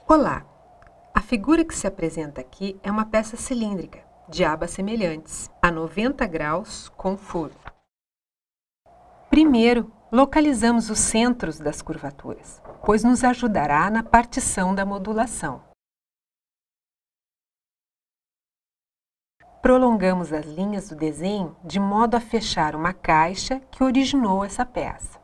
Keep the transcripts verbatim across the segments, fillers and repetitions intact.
Olá! A figura que se apresenta aqui é uma peça cilíndrica, de abas semelhantes, a noventa graus com furo. Primeiro, localizamos os centros das curvaturas, pois nos ajudará na partição da modulação. Prolongamos as linhas do desenho de modo a fechar uma caixa que originou essa peça.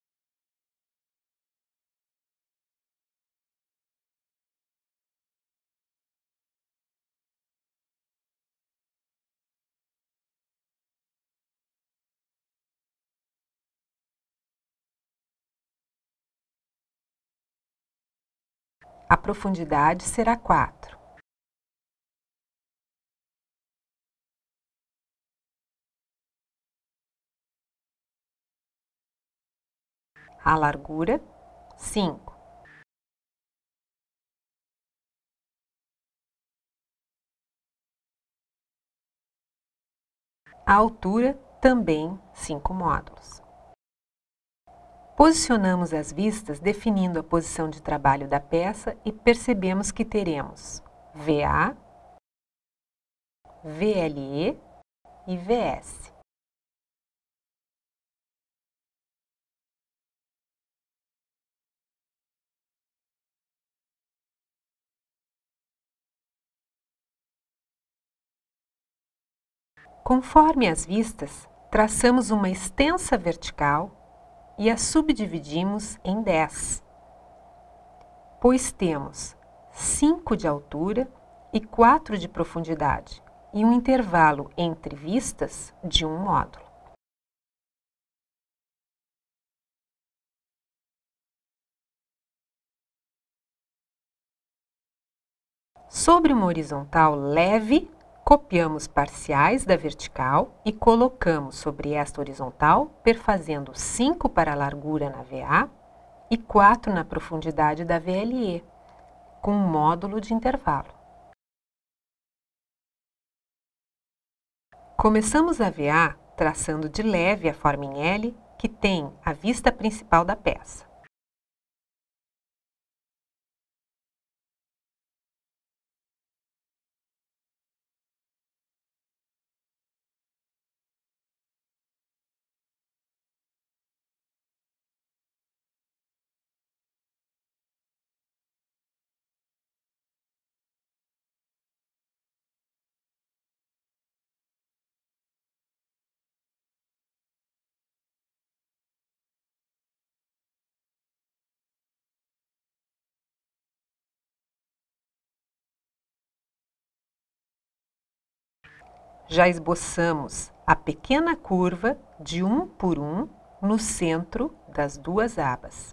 A profundidade será quatro. A largura, cinco. A altura, também cinco módulos. Posicionamos as vistas definindo a posição de trabalho da peça e percebemos que teremos V A, V L E e V S. Conforme as vistas, traçamos uma extensa vertical e a subdividimos em dez, pois temos cinco de altura e quatro de profundidade, e um intervalo entre vistas de um módulo. Sobre uma horizontal leve, copiamos parciais da vertical e colocamos sobre esta horizontal, perfazendo cinco para a largura na V A e quatro na profundidade da V L E, com um módulo de intervalo. Começamos a V A traçando de leve a forma em L, que tem a vista principal da peça. Já esboçamos a pequena curva de um por um no centro das duas abas.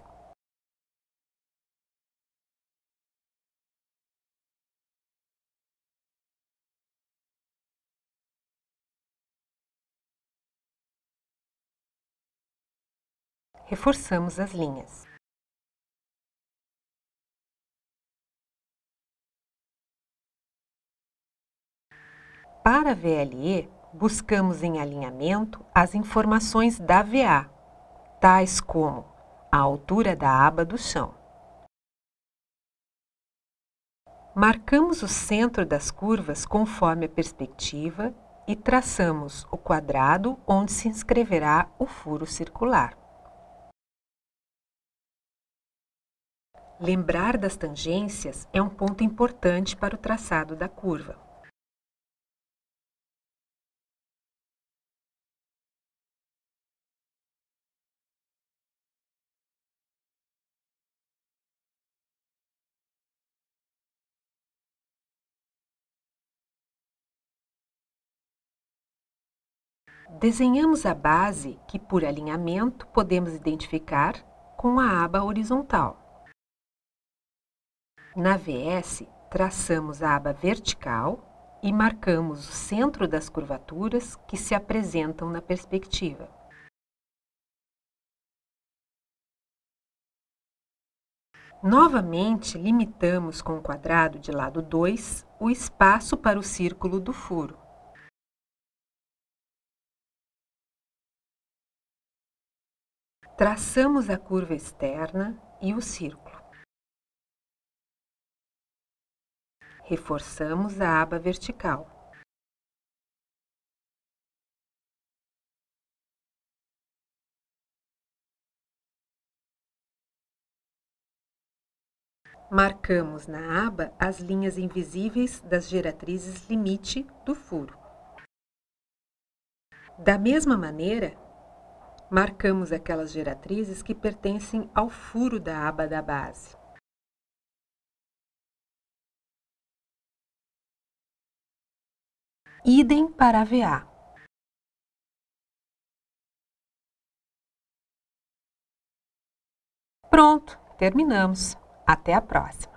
Reforçamos as linhas. Para a V L E, buscamos em alinhamento as informações da V A, tais como a altura da aba do chão. Marcamos o centro das curvas conforme a perspectiva e traçamos o quadrado onde se inscreverá o furo circular. Lembrar das tangências é um ponto importante para o traçado da curva. Desenhamos a base que, por alinhamento, podemos identificar com a aba horizontal. Na V S, traçamos a aba vertical e marcamos o centro das curvaturas que se apresentam na perspectiva. Novamente, limitamos com o quadrado de lado dois o espaço para o círculo do furo. Traçamos a curva externa e o círculo. Reforçamos a aba vertical. Marcamos na aba as linhas invisíveis das geratrizes limite do furo. Da mesma maneira, marcamos aquelas geratrizes que pertencem ao furo da aba da base. Idem para a V A. Pronto, terminamos. Até a próxima!